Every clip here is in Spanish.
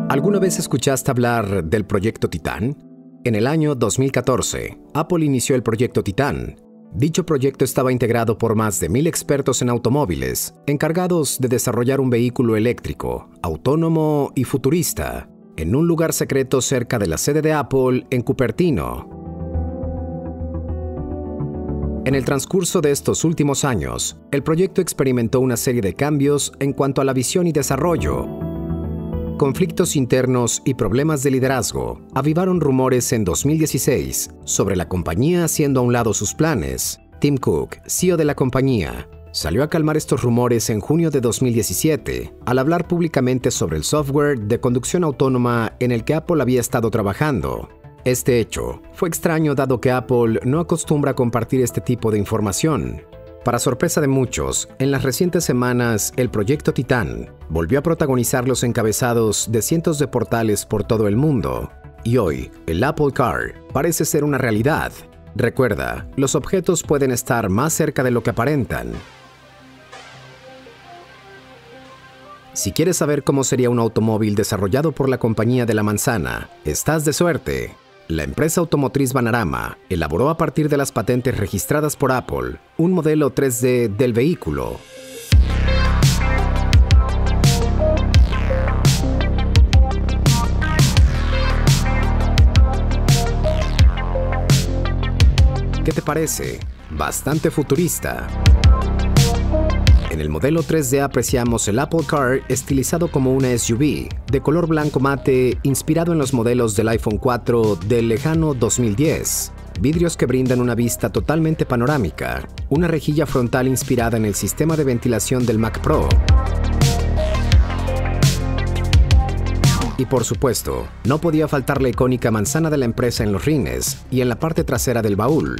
¿Alguna vez escuchaste hablar del Proyecto Titán? En el año 2014, Apple inició el Proyecto Titán. Dicho proyecto estaba integrado por más de 1000 expertos en automóviles, encargados de desarrollar un vehículo eléctrico, autónomo y futurista, en un lugar secreto cerca de la sede de Apple en Cupertino. En el transcurso de estos últimos años, el proyecto experimentó una serie de cambios en cuanto a la visión y desarrollo. Conflictos internos y problemas de liderazgo avivaron rumores en 2016 sobre la compañía haciendo a un lado sus planes. Tim Cook, CEO de la compañía, salió a calmar estos rumores en junio de 2017 al hablar públicamente sobre el software de conducción autónoma en el que Apple había estado trabajando. Este hecho fue extraño dado que Apple no acostumbra a compartir este tipo de información. Para sorpresa de muchos, en las recientes semanas, el Proyecto Titán volvió a protagonizar los encabezados de cientos de portales por todo el mundo. Y hoy, el Apple Car parece ser una realidad. Recuerda, los objetos pueden estar más cerca de lo que aparentan. Si quieres saber cómo sería un automóvil desarrollado por la compañía de la manzana, estás de suerte. La empresa automotriz Banarama elaboró a partir de las patentes registradas por Apple un modelo 3D del vehículo. ¿Qué te parece? Bastante futurista. En el modelo 3D apreciamos el Apple Car estilizado como una SUV, de color blanco mate, inspirado en los modelos del iPhone 4 del lejano 2010. Vidrios que brindan una vista totalmente panorámica, una rejilla frontal inspirada en el sistema de ventilación del Mac Pro. Y por supuesto, no podía faltar la icónica manzana de la empresa en los rines y en la parte trasera del baúl.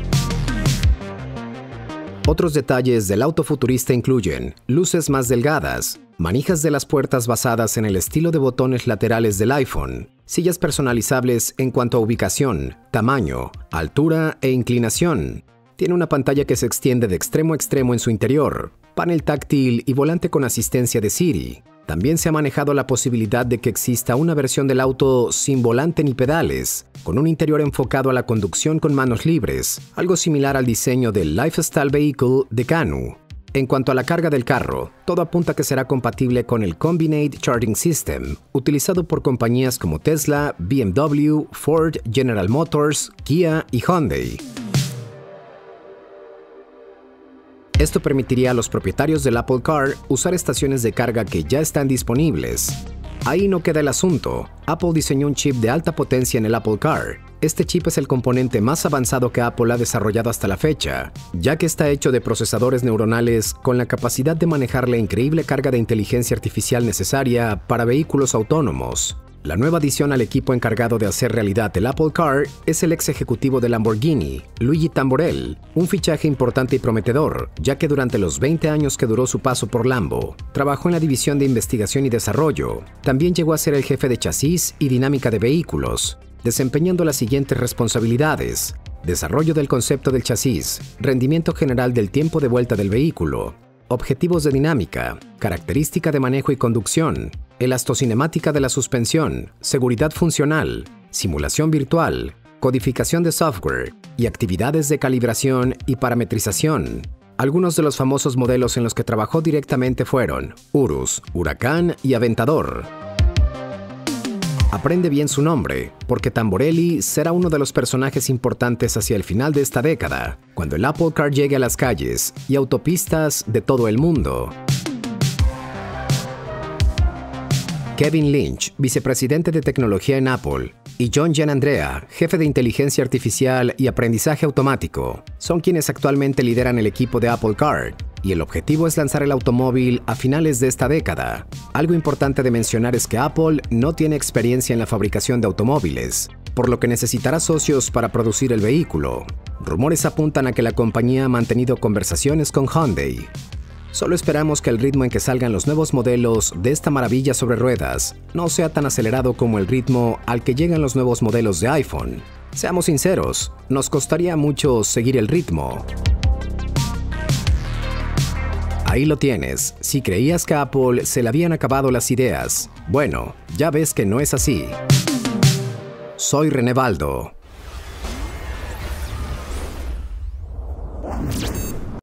Otros detalles del auto futurista incluyen luces más delgadas, manijas de las puertas basadas en el estilo de botones laterales del iPhone, sillas personalizables en cuanto a ubicación, tamaño, altura e inclinación. Tiene una pantalla que se extiende de extremo a extremo en su interior, panel táctil y volante con asistencia de Siri. También se ha manejado la posibilidad de que exista una versión del auto sin volante ni pedales, con un interior enfocado a la conducción con manos libres, algo similar al diseño del Lifestyle Vehicle de Canoo. En cuanto a la carga del carro, todo apunta a que será compatible con el Combinate Charging System, utilizado por compañías como Tesla, BMW, Ford, General Motors, Kia y Hyundai. Esto permitiría a los propietarios del Apple Car usar estaciones de carga que ya están disponibles. Ahí no queda el asunto. Apple diseñó un chip de alta potencia en el Apple Car. Este chip es el componente más avanzado que Apple ha desarrollado hasta la fecha, ya que está hecho de procesadores neuronales con la capacidad de manejar la increíble carga de inteligencia artificial necesaria para vehículos autónomos. La nueva adición al equipo encargado de hacer realidad el Apple Car es el ex ejecutivo de Lamborghini, Luigi Tamborelli, un fichaje importante y prometedor, ya que durante los 20 años que duró su paso por Lambo, trabajó en la división de investigación y desarrollo. También llegó a ser el jefe de chasis y dinámica de vehículos, desempeñando las siguientes responsabilidades: desarrollo del concepto del chasis, rendimiento general del tiempo de vuelta del vehículo, objetivos de dinámica, característica de manejo y conducción, elastocinemática de la suspensión, seguridad funcional, simulación virtual, codificación de software y actividades de calibración y parametrización. Algunos de los famosos modelos en los que trabajó directamente fueron Urus, Huracán y Aventador. Aprende bien su nombre, porque Tamborelli será uno de los personajes importantes hacia el final de esta década, cuando el Apple Car llegue a las calles y autopistas de todo el mundo. Kevin Lynch, vicepresidente de tecnología en Apple, y John Gianandrea, jefe de inteligencia artificial y aprendizaje automático, son quienes actualmente lideran el equipo de Apple Car, y el objetivo es lanzar el automóvil a finales de esta década. Algo importante de mencionar es que Apple no tiene experiencia en la fabricación de automóviles, por lo que necesitará socios para producir el vehículo. Rumores apuntan a que la compañía ha mantenido conversaciones con Hyundai. Solo esperamos que el ritmo en que salgan los nuevos modelos de esta maravilla sobre ruedas no sea tan acelerado como el ritmo al que llegan los nuevos modelos de iPhone. Seamos sinceros, nos costaría mucho seguir el ritmo. Ahí lo tienes. Si creías que a Apple se le habían acabado las ideas, bueno, ya ves que no es así. Soy René Baldo.